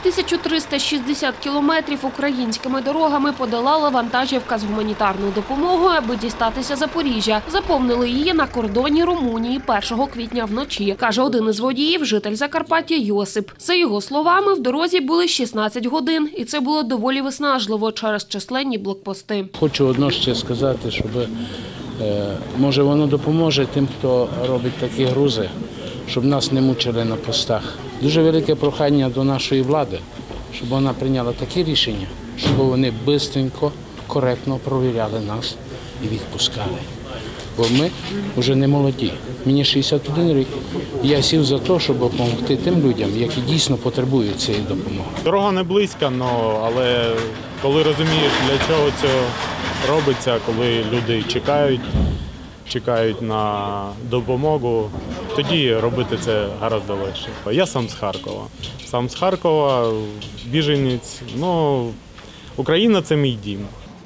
1360 кілометрів українськими дорогами подолала вантажівка з гуманітарною допомогою, аби дістатися Запоріжжя. Заповнили її на кордоні Румунії 1 квітня вночі, каже один із водіїв, житель Закарпаття Йосип. За його словами, в дорозі були 16 годин, і це було доволі виснажливо через численні блокпости. Хочу одно ще сказати, щоб, може, воно допоможе тим, хто робить такі грузи, щоб нас не мучили на постах. Дуже велике прохання до нашої влади, щоб вона прийняла такі рішення, щоб вони швидко, коректно провіряли нас і відпускали. Бо ми вже не молоді. Мені 61 рік, і я сів за те, щоб допомогти тим людям, які дійсно потребують цієї допомоги. Дорога не близька, але коли розумієш, для чого це робиться, коли люди чекають на допомогу, тоді робити це гораздо легше. Я сам з Харкова, біженець. Україна – це мій дім.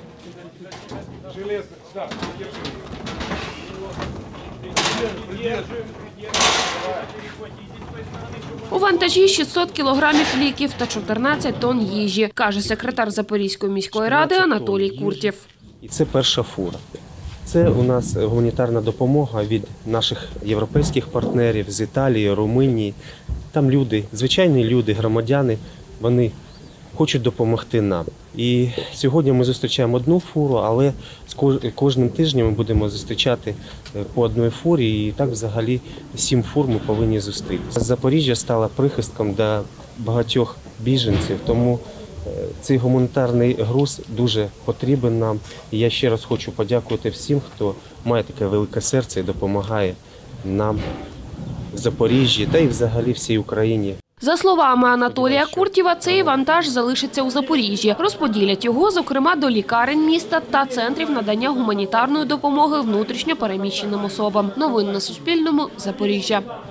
У вантажі 600 кілограмів ліків та 14 тонн їжі, каже секретар Запорізької міської ради Анатолій Куртєв. І це перша фура. Це у нас гуманітарна допомога від наших європейських партнерів з Італії, Румунії. Там люди, звичайні люди, громадяни, вони хочуть допомогти нам. І сьогодні ми зустрічаємо одну фуру, але кожним тижнем ми будемо зустрічати по одній фурі, і так взагалі 7 фур ми повинні зустрітися. Запоріжжя стало прихистком для багатьох біженців, тому цей гуманітарний груз дуже потрібен нам. І я ще раз хочу подякувати всім, хто має таке велике серце і допомагає нам в Запоріжжі та й взагалі всій Україні. За словами Анатолія Куртєва, цей вантаж залишиться у Запоріжжі. Розподілять його, зокрема, до лікарень міста та центрів надання гуманітарної допомоги внутрішньо переміщеним особам. Новини на Суспільному. Запоріжжя.